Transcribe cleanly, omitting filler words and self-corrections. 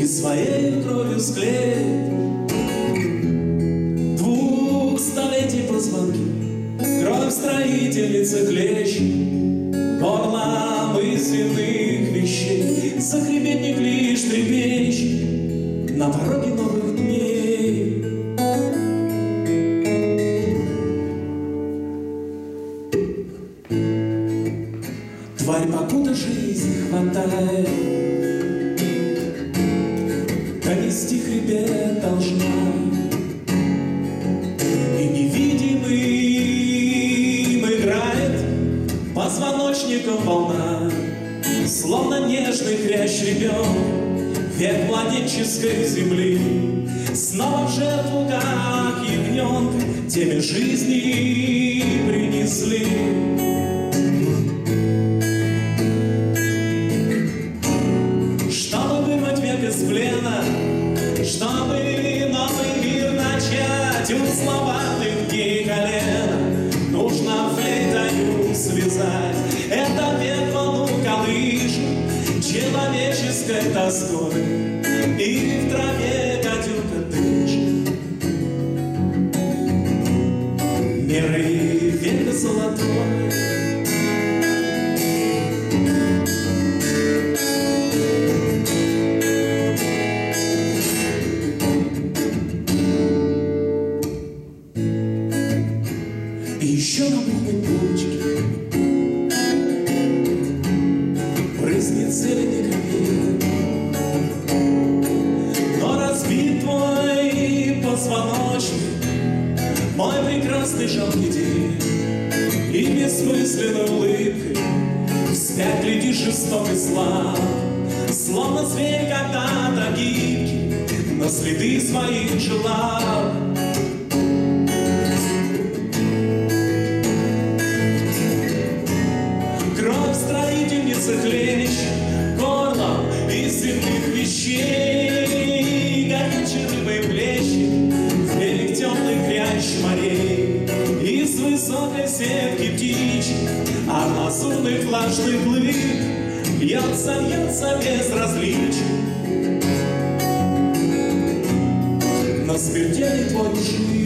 своей кровью склеит 2 столетий позвонки. Кровь строительницы клещет горло мысленных вещей. Захребетник лишь трепещет на пороге новых дней. Тварь, покуда жизнь хватает, донести хребет должна. И невидимым играет позвоночником волна, словно нежный хрящ ребенок, век младенческой земли. Снова в жертву, как ягненка, теме жизни принесли. Чтобы вырвать век из плена, чтобы новый мир начать, у словатых дней колена нужно флейтою связать. Это век волну колышет человеческой тоской, и в траве гадюка дышит. Миры века золотой. И еще на полной почке брызнет зелень капель. Но разбит твой позвоночник, мой прекрасный жалкий день, и бессмысленной улыбкой вспять глядишь жесток и слаб, словно зверь когда-то гибкий, но следы своих желал. Хлещет горлом из земных вещей, горячей рыбой плещет в берег темных хрящ морей. Из высокой сетки птичьей от лазурных влажных глыб льется безразличие на смертельный твой жизнь.